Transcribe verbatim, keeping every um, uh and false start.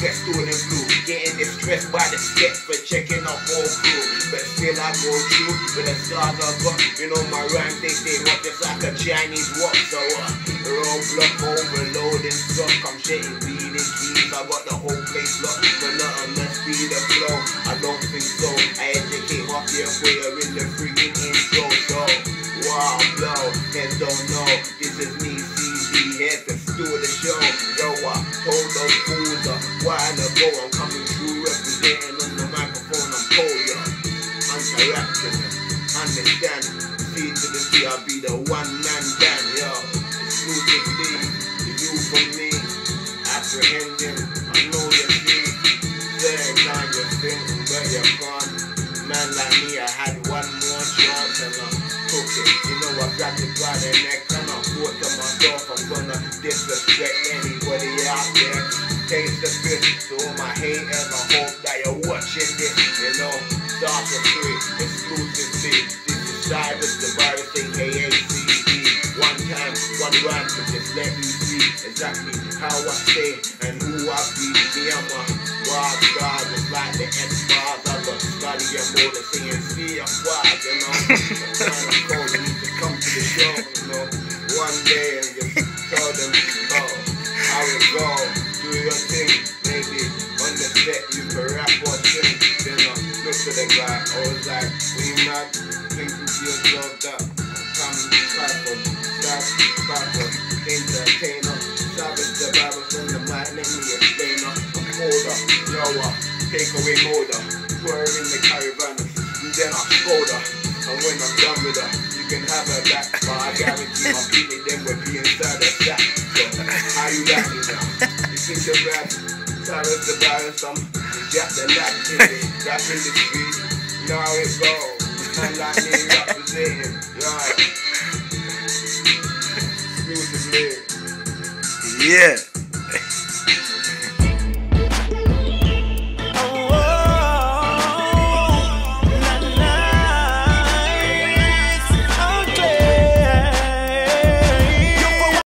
best all in blue. Getting distressed by the steps for checking up all through. But still I go through with the scars I got. You know my rhymes, they stay hot just like a Chinese wok. So uh, roadblock overloading stuff. I'm shitting beating keys. I got the whole place locked. But nothing must be the flow. I don't think so. I educate my fear where in the freaking intro. So wow, blow, heads don't know. This is me, C D, here to steal the show. Yo, I told those fools a while ago I'm coming through representing on the microphone. I'm cold, yo. Interaction, understand. C to the C, I'll be the one man band, yo. Exclusively, the you from me. Apprehending, I know you see. Certain kind you think, but you can't. Man like me, I had one more chance and I took it. You know I got it by the neck and I thought to myself I'm gonna disrespect anybody out there. Taste the fish to all my haters. I hope that you're watching this. You know, start for free, exclusively. This is Cyrus the Virus, aka C D. One time, one rhyme to just let me see exactly how I stay and who I be. Me, I'm a wild star, just like the X-Files. I got study and more than C N C. I'm wild, you know. I'm kind of cold, you need to come to the show, you know. One day and just tell them, oh, how it go. Do your thing, maybe on the set you can rap or sing. Then I look to the guy, I was like, we not thinking to yourself that I'm type of that type of entertainer. Savage the Bible from the mic, let me explain her. I'm colder, yo, uh, take away motor, put her in the caravan, and then I scold her. And when I'm done with her, you can have her back, but I guarantee my people then will be inside the sack. So, how you like me now? You think you're bad? Cyrus the Virus, I'm Jack the Lad in it, rap in the street. Now it goes, man like me representing, right? Exclusively. Yeah.